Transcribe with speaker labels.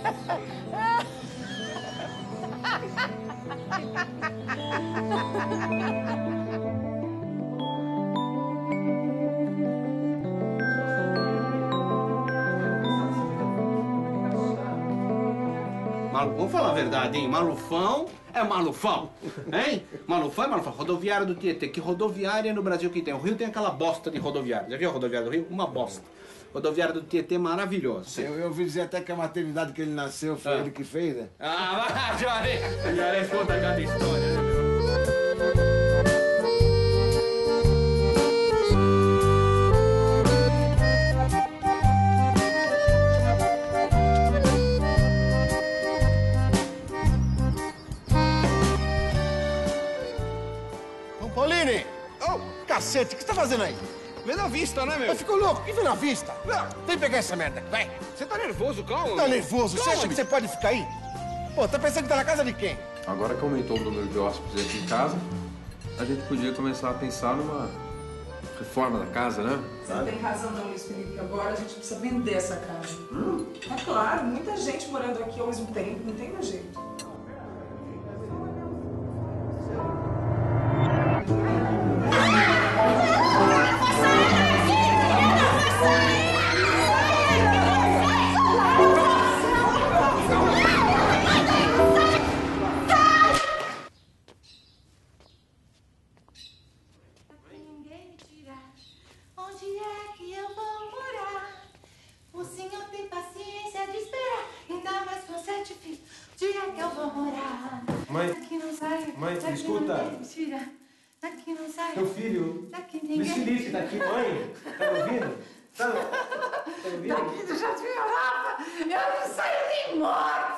Speaker 1: Vamos falar a verdade, hein? Malufão é malufão, hein? Malufão é malufão. Rodoviária do Tietê. Que rodoviária no Brasil que tem? O Rio tem aquela bosta de rodoviária. Já viu a rodoviária do Rio? Uma bosta. Rodoviária do Tietê maravilhosa.
Speaker 2: Eu ouvi dizer até que a maternidade que ele nasceu foi ele que fez, né?
Speaker 1: Ah, Juarez conta cada história, né, meu?
Speaker 2: Pauline! Oh, cacete, o que você tá fazendo aí?
Speaker 3: Vê na vista, né, meu?
Speaker 2: Eu fico louco, que vê na vista? Vem pegar essa merda aqui, vai.
Speaker 3: Você tá nervoso, calma.
Speaker 2: Tá nervoso? Você acha que você pode ficar aí? Pô, tá pensando que tá na casa de quem?
Speaker 4: Agora que aumentou o número de hóspedes aqui em casa, a gente podia começar a pensar numa reforma da casa, né?
Speaker 5: Você tem razão, não, Luiz Felipe, que agora a gente precisa vender essa casa. É claro, muita gente morando aqui ao mesmo tempo, não tem mais jeito.
Speaker 6: Mãe, escuta.
Speaker 7: Daqui não sai.
Speaker 6: Meu filho.
Speaker 7: Daqui
Speaker 6: Luiz Felipe, daqui, mãe. Tá me ouvindo? Tá ouvindo?
Speaker 7: Daqui do Jardim Europa, eu não saio nem morta.